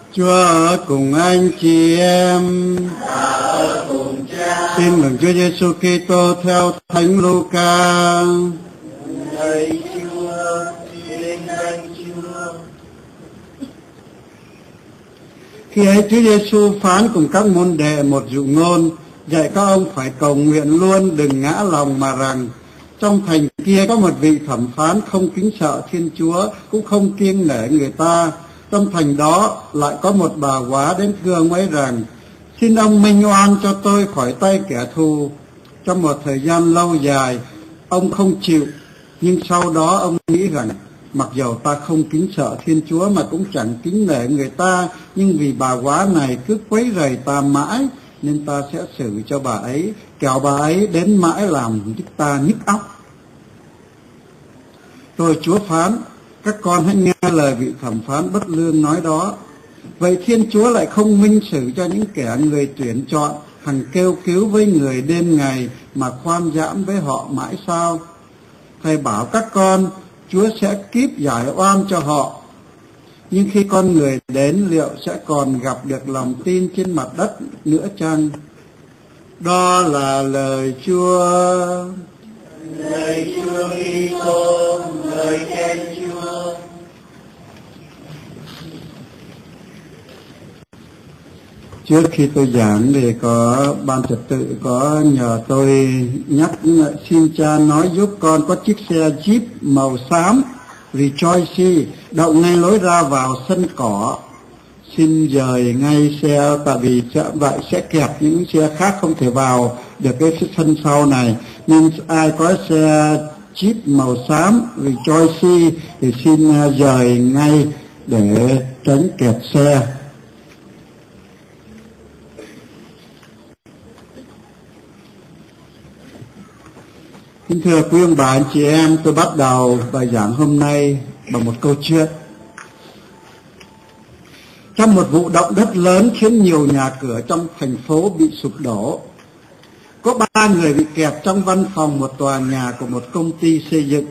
Chúa ở cùng anh chị em. Ở cùng Cha. Tin mừng Chúa Giêsu Kitô theo Thánh Luca. Lạy Chúa, vinh danh Chúa. Khi ấy Chúa Giêsu phán cùng các môn đệ một dụ ngôn, dạy các ông phải cầu nguyện luôn, đừng ngã lòng, mà rằng trong thành kia có một vị thẩm phán không kính sợ Thiên Chúa, cũng không kiêng nể người ta. Trong thành đó lại có một bà góa đến thưa ông ấy rằng: xin ông minh oan cho tôi khỏi tay kẻ thù. Trong một thời gian lâu dài ông không chịu, nhưng sau đó ông nghĩ rằng mặc dầu ta không kính sợ Thiên Chúa mà cũng chẳng kính nể người ta, nhưng vì bà góa này cứ quấy rầy ta mãi, nên ta sẽ xử cho bà ấy, kẻo bà ấy đến mãi làm ta nhức óc. Rồi Chúa phán: các con hãy nghe lời vị thẩm phán bất lương nói đó. Vậy Thiên Chúa lại không minh xử cho những kẻ người tuyển chọn, hằng kêu cứu với người đêm ngày, mà khoan dãm với họ mãi sao? Thầy bảo các con, Chúa sẽ kíp giải oan cho họ. Nhưng khi con người đến, liệu sẽ còn gặp được lòng tin trên mặt đất nữa chăng? Đó là lời Chúa. Lạy Chúa Kitô, lời khen Chúa. Trước khi tôi giảng thì có ban trật tự có nhờ tôi nhắc, xin cha nói giúp con có chiếc xe Jeep màu xám Rejoice đậu ngay lối ra vào sân cỏ. Xin dời ngay xe, tại vì vậy sẽ kẹt những xe khác không thể vào được cái sân sau này. Nên ai có xe Jeep màu xám Rejoice thì xin dời ngay để tránh kẹt xe. Kính thưa quý ông bà anh chị em, tôi bắt đầu bài giảng hôm nay bằng một câu chuyện. Trong một vụ động đất lớn khiến nhiều nhà cửa trong thành phố bị sụp đổ, có 3 người bị kẹt trong văn phòng một tòa nhà của một công ty xây dựng.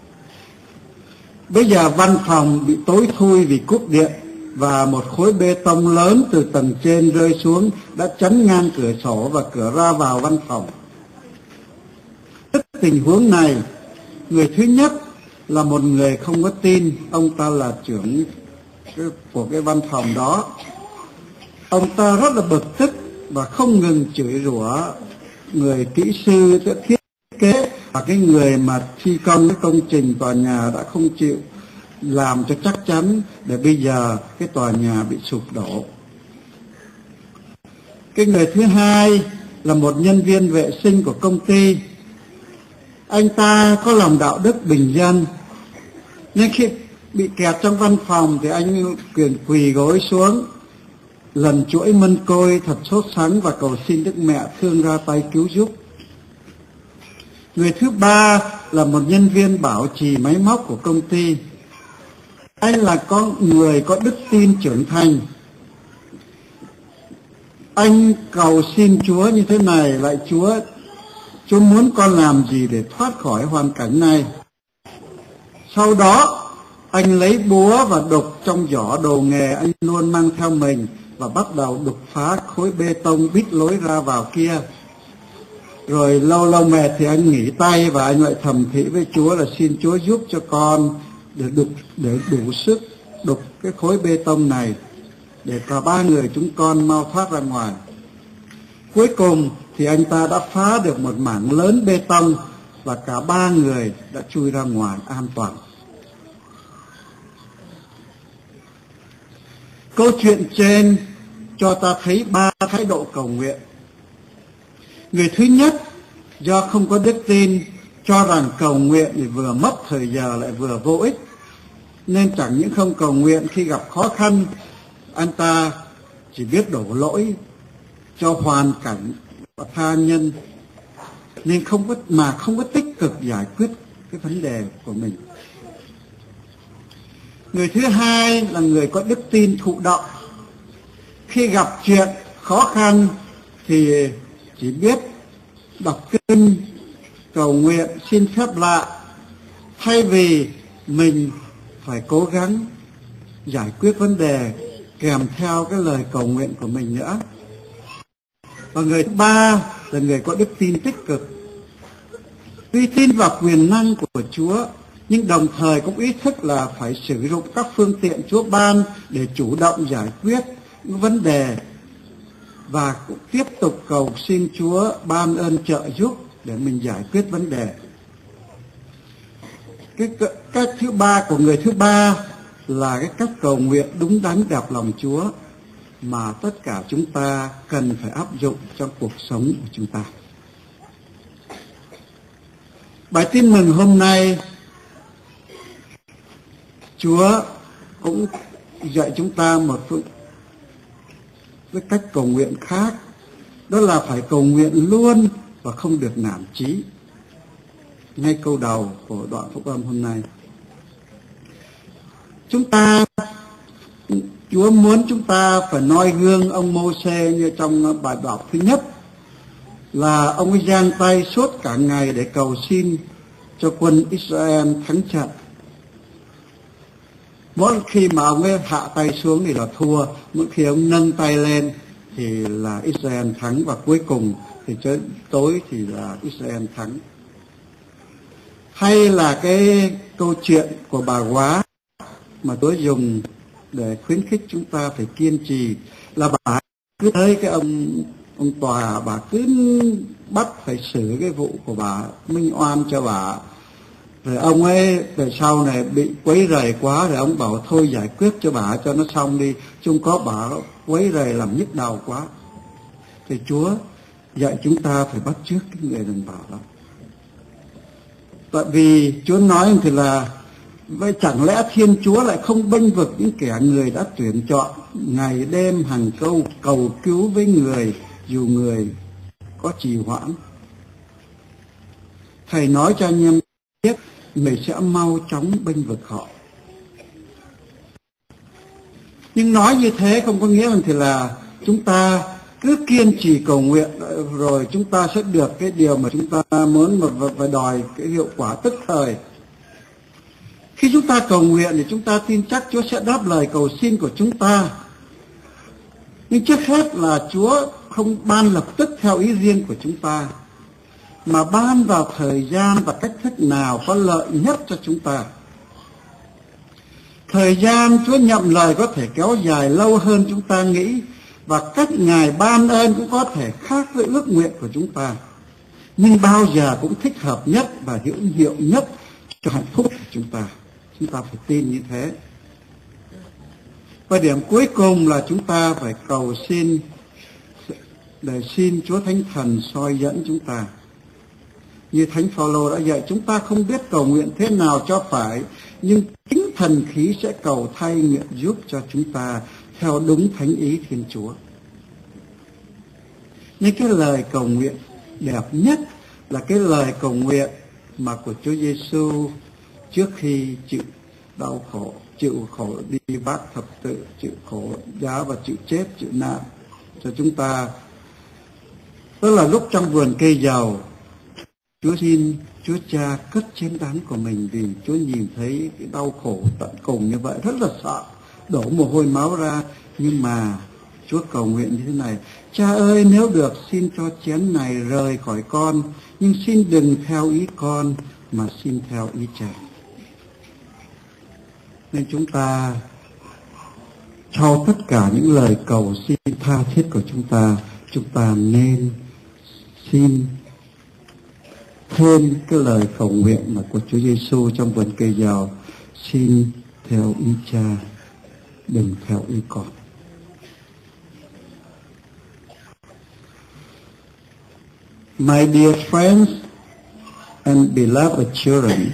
Bây giờ văn phòng bị tối thui vì cúp điện, và một khối bê tông lớn từ tầng trên rơi xuống đã chắn ngang cửa sổ và cửa ra vào văn phòng. Tình huống này, người thứ nhất là một người không có tin, ông ta là trưởng của cái văn phòng đó. Ông ta rất là bực tức và không ngừng chửi rủa người kỹ sư thiết kế và cái người mà thi công cái công trình tòa nhà đã không chịu làm cho chắc chắn để bây giờ cái tòa nhà bị sụp đổ. Cái người thứ hai là một nhân viên vệ sinh của công ty. Anh ta có lòng đạo đức bình dân, nên khi bị kẹt trong văn phòng thì anh quỳ gối xuống, lần chuỗi mân côi thật sốt sắng và cầu xin Đức Mẹ thương ra tay cứu giúp. Người thứ ba là một nhân viên bảo trì máy móc của công ty. Anh là người có đức tin trưởng thành. Anh cầu xin Chúa như thế này: lạy Chúa, Chúa muốn con làm gì để thoát khỏi hoàn cảnh này? Sau đó, anh lấy búa và đục trong giỏ đồ nghề anh luôn mang theo mình và bắt đầu đục phá khối bê tông bít lối ra vào kia. Rồi lâu lâu mệt thì anh nghỉ tay và anh lại thầm thị với Chúa là xin Chúa giúp cho con để đủ sức đục cái khối bê tông này để cả 3 người chúng con mau thoát ra ngoài. Cuối cùng thì anh ta đã phá được một mảng lớn bê tông và cả 3 người đã chui ra ngoài an toàn. Câu chuyện trên cho ta thấy 3 thái độ cầu nguyện. Người thứ nhất, do không có đức tin, cho rằng cầu nguyện thì vừa mất thời giờ lại vừa vô ích, nên chẳng những không cầu nguyện khi gặp khó khăn, anh ta chỉ biết đổ lỗi cho hoàn cảnh và tha nhân, nên không có tích cực giải quyết cái vấn đề của mình. Người thứ hai là người có đức tin thụ động. Khi gặp chuyện khó khăn thì chỉ biết đọc kinh, cầu nguyện, xin phép lạ, thay vì mình phải cố gắng giải quyết vấn đề kèm theo cái lời cầu nguyện của mình nữa. Và người thứ ba là người có đức tin tích cực. Tuy tin vào quyền năng của Chúa, nhưng đồng thời cũng ý thức là phải sử dụng các phương tiện Chúa ban để chủ động giải quyết những vấn đề, và cũng tiếp tục cầu xin Chúa ban ơn trợ giúp để mình giải quyết vấn đề. Cái cách thứ ba của người thứ ba là cái cách cầu nguyện đúng đắn đẹp lòng Chúa mà tất cả chúng ta cần phải áp dụng trong cuộc sống của chúng ta. Bài tin mừng hôm nay, Chúa cũng dạy chúng ta một cái cách cầu nguyện khác, đó là phải cầu nguyện luôn và không được nản chí. Ngay câu đầu của đoạn phúc âm hôm nay, Chúa muốn chúng ta phải noi gương ông Mô-sê như trong bài đọc thứ nhất, là ông ấy giang tay suốt cả ngày để cầu xin cho quân Israel thắng trận. Mỗi khi mà ông ấy hạ tay xuống thì là thua, mỗi khi ông nâng tay lên thì là Israel thắng, và cuối cùng thì tối thì là Israel thắng. Hay là cái câu chuyện của bà Quá mà tôi dùng để khuyến khích chúng ta phải kiên trì, là bà cứ thấy cái ông tòa, bà cứ bắt phải xử cái vụ của bà, minh oan cho bà. Rồi ông ấy về sau này bị quấy rầy quá, rồi ông bảo thôi giải quyết cho bà cho nó xong đi, chung có bà quấy rầy làm nhức đầu quá. Thì Chúa dạy chúng ta phải bắt chước cái người đàn bà đó. Tại vì Chúa nói thì là vậy, chẳng lẽ Thiên Chúa lại không bênh vực những kẻ người đã tuyển chọn, ngày đêm hàng câu cầu cứu với người, dù người có trì hoãn. Thầy nói cho anh em biết, người sẽ mau chóng bênh vực họ. Nhưng nói như thế không có nghĩa thì là chúng ta cứ kiên trì cầu nguyện rồi chúng ta sẽ được cái điều mà chúng ta muốn và đòi cái hiệu quả tức thời. Khi chúng ta cầu nguyện thì chúng ta tin chắc Chúa sẽ đáp lời cầu xin của chúng ta. Nhưng trước hết là Chúa không ban lập tức theo ý riêng của chúng ta, mà ban vào thời gian và cách thức nào có lợi nhất cho chúng ta. Thời gian Chúa nhậm lời có thể kéo dài lâu hơn chúng ta nghĩ, và cách Ngài ban ơn cũng có thể khác với ước nguyện của chúng ta. Nhưng bao giờ cũng thích hợp nhất và hữu hiệu nhất cho hạnh phúc của chúng ta. Chúng ta phải tin như thế. Và điểm cuối cùng là chúng ta phải cầu xin để xin Chúa Thánh Thần soi dẫn chúng ta. Như Thánh Phaolô đã dạy, chúng ta không biết cầu nguyện thế nào cho phải, nhưng chính thần khí sẽ cầu thay nguyện giúp cho chúng ta theo đúng thánh ý Thiên Chúa. Nhưng cái lời cầu nguyện đẹp nhất là cái lời cầu nguyện mà của Chúa Giêsu trước khi chịu đau khổ, chịu khổ đi vác thập tự, chịu khổ giá và chịu chết, chịu nạn cho chúng ta. Đó là lúc trong vườn cây dầu, Chúa xin Chúa Cha cất chén đắng của mình, vì Chúa nhìn thấy cái đau khổ tận cùng như vậy, rất là sợ, đổ mồ hôi máu ra. Nhưng mà Chúa cầu nguyện như thế này: Cha ơi, nếu được xin cho chén này rời khỏi con, nhưng xin đừng theo ý con mà xin theo ý Cha. Nên chúng ta sau tất cả những lời cầu xin tha thiết của chúng ta nên xin thêm cái lời cầu nguyện mà của Chúa Giêsu trong vườn cây dầu: xin theo ý Cha, đừng theo ý con. My dear friends and beloved children,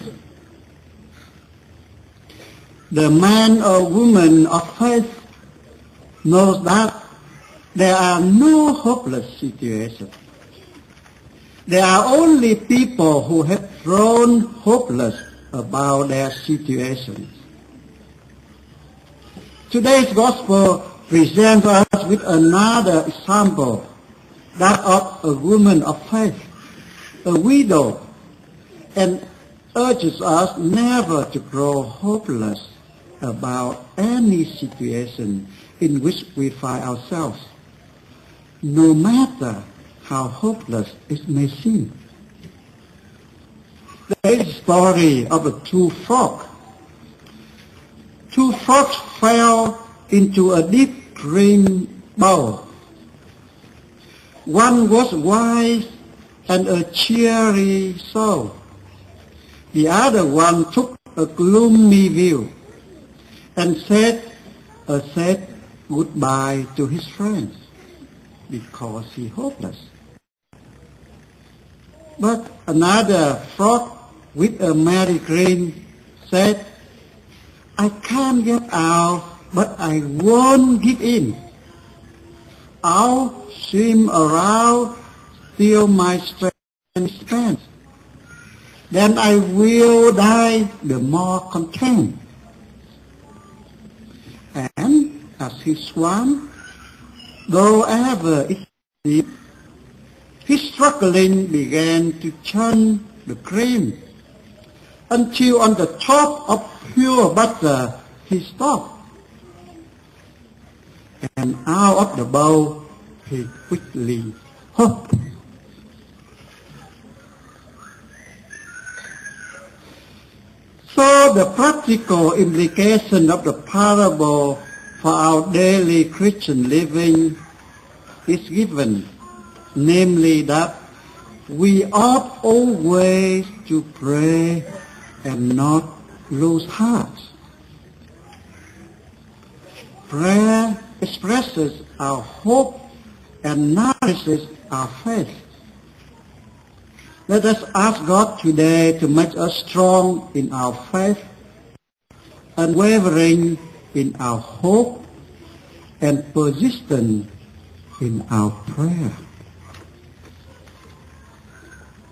the man or woman of faith knows that there are no hopeless situations. There are only people who have grown hopeless about their situations. Today's gospel presents us with another example, that of a woman of faith, a widow, and urges us never to grow hopeless about any situation in which we find ourselves, no matter how hopeless it may seem. There is a story of the two frogs. Two frogs fell into a deep green bowl. One was wise and a cheery soul. The other one took a gloomy view and said a sad goodbye to his friends because he hopeless. But another frog with a merry grin said, I can't get out, but I won't give in. I'll swim around till my strength spends. Then I will die the more content. And as he swam, though ever it seemed, his struggling began to churn the cream, until on the top of pure butter he stopped. And out of the bowl he quickly hopped. So the practical implication of the parable for our daily Christian living is given, namely that we ought always to pray and not lose heart. Prayer expresses our hope and nourishes our faith. Let us ask God today to make us strong in our faith, unwavering in our hope, and persistent in our prayer.